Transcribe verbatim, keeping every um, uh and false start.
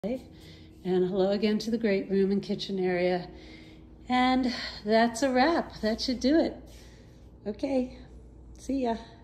And hello again to the great room and kitchen area. And that's a wrap. That should do it. Okay, see ya.